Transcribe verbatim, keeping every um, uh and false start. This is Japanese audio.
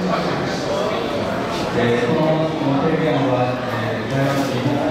えー、このテレビ案は、えー、大学日本